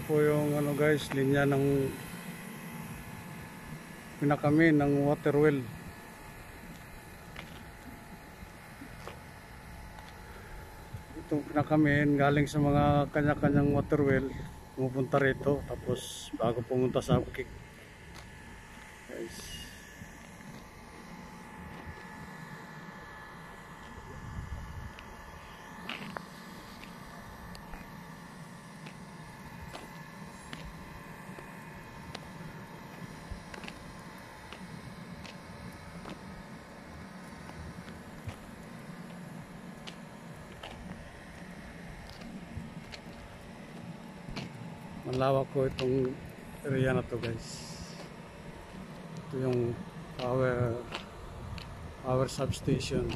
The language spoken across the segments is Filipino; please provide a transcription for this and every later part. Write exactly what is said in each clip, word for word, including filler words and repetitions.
po yung ano guys, linya ng pinakami ng water well. Itong pinakamin galing sa mga kanya-kanyang water well, pumupunta rito tapos bago pumunta sa bukid guys. Malawak ko itong area na to guys. Ito yung power power substation.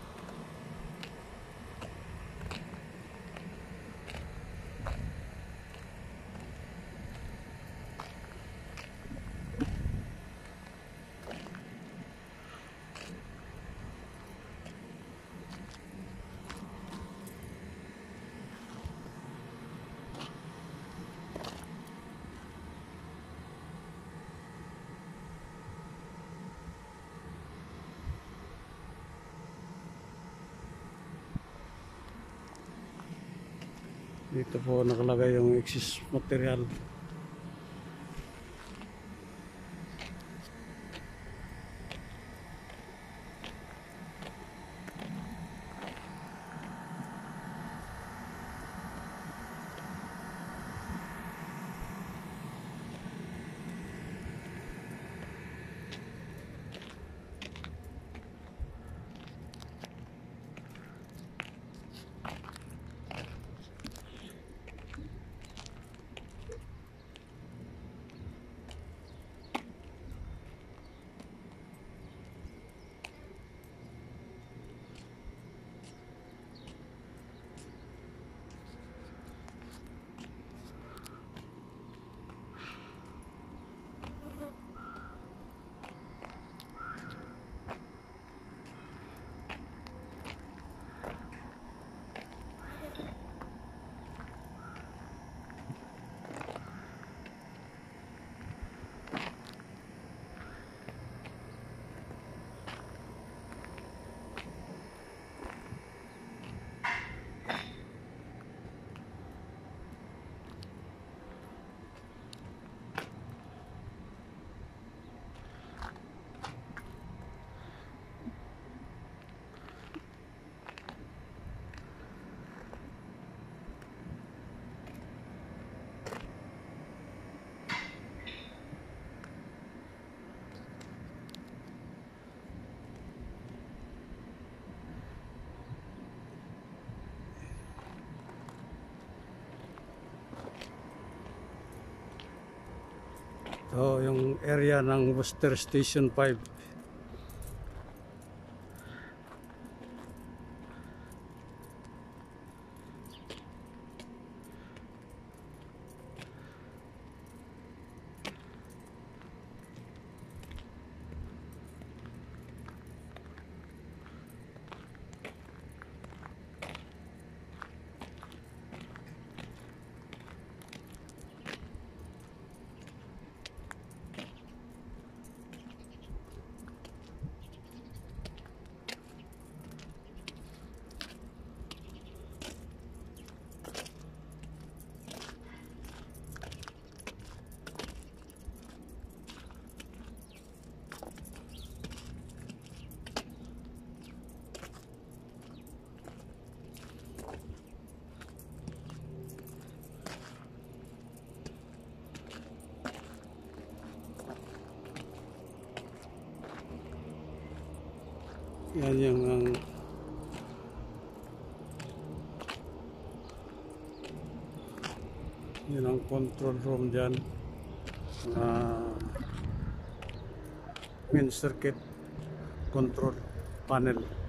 Dito po nakalagay yung excess material. Ito yung area ng Worcester Station five. Yan yung ang yan ang control room dyan, uh, main circuit control panel.